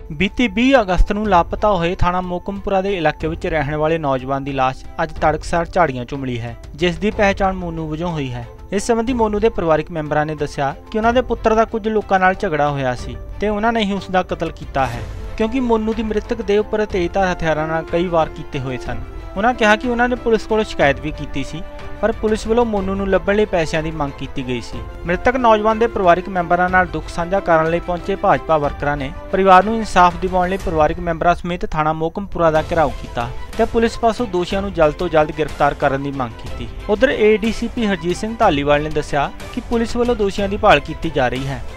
बीती 20 अगस्त ਨੂੰ ਲਾਪਤਾ ਹੋਏ ਥਾਣਾ ਮੋਕਮਪੁਰਾ ਦੇ ਇਲਾਕੇ ਵਿੱਚ ਰਹਿਣ ਵਾਲੇ ਨੌਜਵਾਨ ਦੀ ਲਾਸ਼ ਅੱਜ ਤੜਕਸਾਰ ਝਾੜੀਆਂ 'ਚੋਂ ਮਿਲੀ ਹੈ, ਜਿਸ ਦੀ ਪਹਿਚਾਣ ਮੋਨੂ ਵਜੋਂ ਹੋਈ ਹੈ। ਇਸ ਸੰਬੰਧੀ ਮੋਨੂ ਦੇ ਪਰਿਵਾਰਕ ਮੈਂਬਰਾਂ ਨੇ ਦੱਸਿਆ ਕਿ ਉਹਨਾਂ ਦੇ ਪੁੱਤਰ ਦਾ ਕੁਝ ਲੋਕਾਂ ਨਾਲ ਝਗੜਾ ਹੋਇਆ ਸੀ ਤੇ ਉਹਨਾਂ ਨੇ ਹੀ ਉਸ ਦਾ ਕਤਲ ਕੀਤਾ ਹੈ, ਕਿਉਂਕਿ ਮੋਨੂ ਦੀ ਮ੍ਰਿਤਕ ਦੇ ਉੱਪਰ ਤੇਜ਼ਧਾਰ ਹਥਿਆਰਾਂ ਨਾਲ ਕਈ ਵਾਰ ਕੀਤੇ ਹੋਏ ਸਨ। ਉਹਨਾਂ ਕਿਹਾ ਕਿ ਉਹਨਾਂ ਨੇ ਪੁਲਿਸ ਕੋਲ ਸ਼ਿਕਾਇਤ ਵੀ ਕੀਤੀ ਸੀ, पर पुलिस वालों मोनू नूं लभण लई पैसिਆਂ ਦੀ ਮੰਗ ਕੀਤੀ ਗਈ ਸੀ। मृतक नौजवान ਦੇ ਪਰਿਵਾਰਕ ਮੈਂਬਰਾਂ ਨਾਲ ਦੁੱਖ ਸਾਂਝਾ ਕਰਨ ਲਈ ਪਹੁੰਚੇ ਭਾਜਪਾ ਵਰਕਰਾਂ ਨੇ ਪਰਿਵਾਰ ਨੂੰ ਇਨਸਾਫ ਦਿਵਾਉਣ ਲਈ ਪਰਿਵਾਰਕ ਮੈਂਬਰਾਂ ਸਮੇਤ ਥਾਣਾ ਮੋਕਮਪੁਰਾ ਦਾ ਘਿਰਾਓ ਕੀਤਾ ਤੇ ਪੁਲਿਸ ਪਾਸੋਂ ਦੋਸ਼ੀਆਂ ਨੂੰ ਜਲਦ ਤੋਂ ਜਲਦ ਗ੍ਰਿਫਤਾਰ ਕਰਨ ਦੀ ਮੰਗ ਕੀਤੀ। ਉਧਰ ਏਡੀਸੀਪੀ ਹਰਜੀਤ ਸਿੰਘ ਧਾਲੀਵਾਲ ਨੇ ਦੱਸਿਆ ਕਿ ਪੁਲਿਸ ਵੱਲੋਂ ਦੋਸ਼ੀਆਂ ਦੀ ਭਾਲ ਕੀਤੀ ਜਾ ਰਹੀ ਹੈ।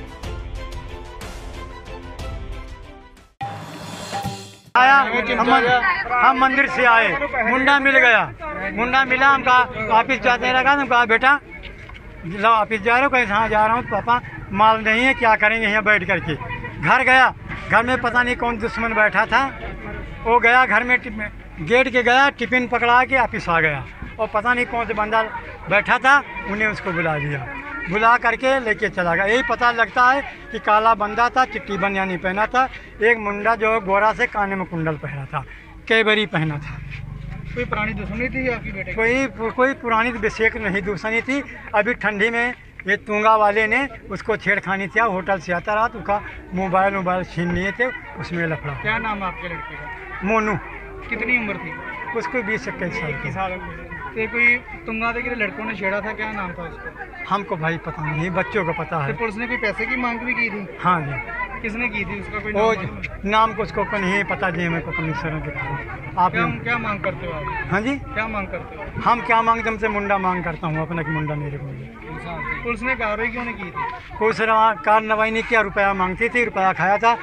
आया हम मंदिर से आए, मुंडा मिल गया, मुंडा मिला। हम कहा ऑफिस जाते लगा, हम कहा बेटा लो ऑफिस जा रहे हो, कहीं हाँ जा रहा हूँ पापा, माल नहीं है क्या करेंगे यहाँ बैठ करके। घर गया, घर में पता नहीं कौन दुश्मन बैठा था, वो गया घर में गेट के गया, टिफिन पकड़ा के ऑफिस आ गया और पता नहीं कौन से बंदा बैठा था, उन्हें उसको बुला लिया, बुला करके लेके चला गया। यही पता लगता है कि काला बंदा था, चिट्टी बनियानी पहना था, एक मुंडा जो गोरा से काने में कुंडल पहना था, कैबरी पहना था। कोई पुरानी दुश्मनी थी आपकी बेटे? कोई पुरानी बेशक नहीं दुश्मनी थी। अभी ठंडी में ये तुंगा वाले ने उसको छेड़खानी किया, होटल से आता रहा तो उसका मोबाइल छीन लिए थे, उसमें लफड़ा। क्या नाम है आपके लड़के का? मोनू। कितनी उम्र थी उसको 20-21 साल की। तो कोई तुंगा दे के लड़कों ने छेड़ा था, क्या नाम था उसका? हमको भाई पता नहीं, बच्चों को पता है। तो पुलिस ने कोई पैसे की मांग भी की थी? हाँ जी। किसने की थी? उसका कोई नाम को उसको नहीं पता जी, मेरे को कमिश्नरों के पास। आप क्या मांग करते हो आप? हाँ जी, क्या मांग करते हो? हम क्या मांगते, हमसे मुंडा मांग करता हूँ अपना, कि मुंडा मेरे को। पुलिस ने कार्रवाई क्यों नहीं की थी? कुछ कार्रवाई नहीं किया, रुपया मांगती थी, रुपया खाया था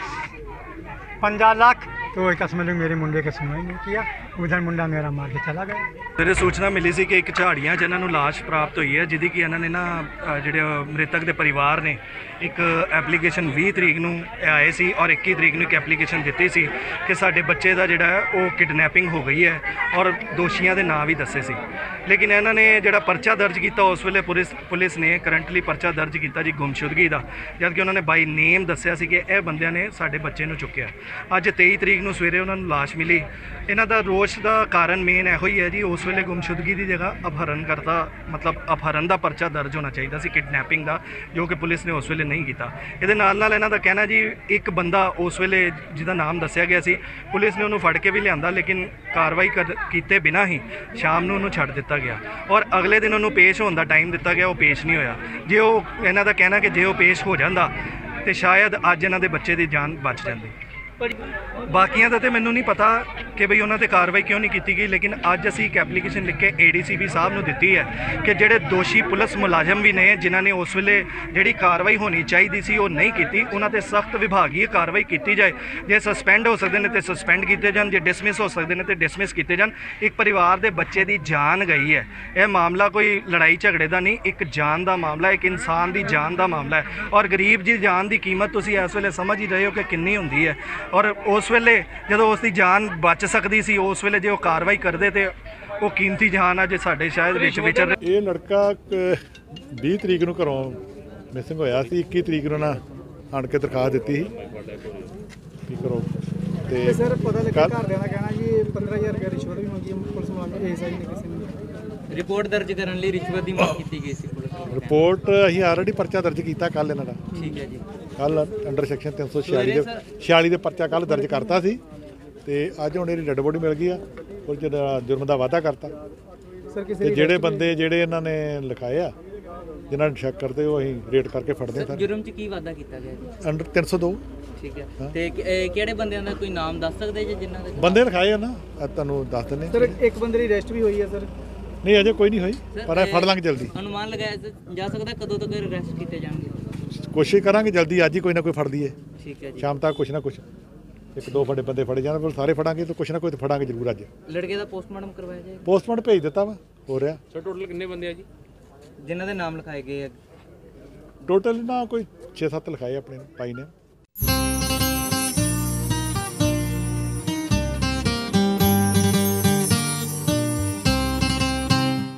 50 लाख, तो एक असम लोग मेरे मुंडे का सुनवाई नहीं किया, उधर मुंडा मेरा मार के चला गया। मेरे सूचना मिली सी कि एक झाड़ियाँ च इन्हों लाश प्राप्त हुई है, जिहदी कि इन्होंने ना जिहड़े मृतक के परिवार ने एक एप्लीकेशन 20 तरीक नूं आए सी और 21 तरीक नूं एक एप्लीकेशन दित्ती सी कि साडे बच्चे दा जिहड़ा है वो किडनैपिंग हो गई है और दोषियों के नाम भी दसे सी। लेकिन इन्होंने जिहड़ा परचा दर्ज किया उस वेले पुलिस ने करंटली परचा दर्ज किया जी गुमशुदगी का, जबकि उन्होंने बाई नेम दस्सिया सी कि यह बंदियां ने साडे बच्चे नूं चुक्या। अज 23 तरीक नूं सवेरे उन्होंने लाश मिली। इन्हां दा रोष का कारण मेन इहो ही है जी, उस वेले गुमशुदगी की जगह अपहरण करता, मतलब अपहरण का परचा दर्ज होना चाहिए सी, किडनैपिंग का, जो कि पुलिस ने उस वेले नहीं किया। ये नाल इन्हां दा कहना जी एक बंदा उस वेले जिहदा नाम दस्सिया गया सी, पुलिस ने उन्होंने फड़ के भी लिया, लेकिन कार्रवाई किए बिना ही शाम नूं उन्होंने छड्ड दिता गया और अगले दिन उन्होंने पेश होने का टाइम दिता गया, वो पेश नहीं होया। जे वो इन्हां दा कहना कि जे वो पेश हो जाता तो शायद अज इन्हां दे बच्चे की जान बच जाती। बाकियां दा ते मैनूं नहीं पता कि बई उन्हां ते कार्रवाई क्यों नहीं की गई, लेकिन अज असीं एक एप्लीकेशन लिख के ADCP साहब नूं दित्ती है कि जिहड़े दोषी पुलिस मुलाजम भी ने जिन्हां ने उस वेले जिहड़ी कार्रवाई होनी चाहिए सी वो नहीं की, उन्हां ते सख्त विभागीय कार्रवाई की जाए। जे सस्पेंड हो सकते हैं तो सस्पेंड किए जान, जे डिसमिस हो सकते हैं तो डिसमिस किए जान। एक परिवार के बच्चे की जान गई है, यह मामला कोई लड़ाई झगड़े का नहीं, एक जान का मामला, एक इंसान की जान का मामला है। और गरीब जी जान की कीमत तुसीं इस वेले समझ ही रहे हो कि कितनी होंदी है। और उस वेले जो उसकी जान बच सकती सी, उस वेले जो कार्रवाई करते तो वो कीमती जान है जो साढ़े शायद विचर। ये लड़का 20 तरीक नूं घरों मिसिंग होया सी, 21 तरीक नूं ना आण के दरखास्त दित्ती सी घरों ते सर पता लगा घरदियां दा कहना जी 15,000 रुपया रिश्वत भी मंगी पुलिस मुलाजम एएसआई ने किसी ने रिपोर्ट दर्ज करने लिए रिश्वत की मांग की गई सी। रिपोर्ट असीं ऑलरेडी परचा दर्ज किया कल इन्हां दा, ठीक है जी, कल अंडर सैक्शन 346 ਦੇ परचा कल दर्ज करता सी ते अज हुण इहदी डेड बॉडी मिल गई आ और जुर्म का वाधा करता। सर किसी जिहड़े बंदे जिहड़े इन्हां ने लिखाए आ जिन्हां ने शक करते हो असीं रेड करके फड़दे सर। जुर्म च की वाधा कीता गया जी? अंडर 302। ठीक है, ते किहड़े बंदियां दा कोई नाम दस सकदे जे जिन्हां दे बंदे लिखाए आ ना, तुहानूं दस दिंदे सर। एक बंदे दी अरेस्ट भी हुई है सर? नहीं अजे कोई नहीं हुई, पर फड़ लांगे जल्दी। अनुमान लगाया जा सकदा कदों तक अरेस्ट किए जाएंगे? कोशिश करांगे जल्दी, अज ही कोई ना कोई फड़ दिए, ठीक है जी, शाम तक कुछ ना कुछ 1-2 बड़े बंदे फड़े जाने, सारे फड़ांगे तो कुछ ना कोई तो फड़ांगे जरूर। अज लड़के का पोस्टमार्टम करवाया जाए? पोस्टमार्टम भेज दिता वा, हो रहा। सर टोटल कितने बंदे हैं जी जिन्हां दे नाम लिखाए गए? टोटल ना कोई 6-7 लिखाए अपने भाई ने।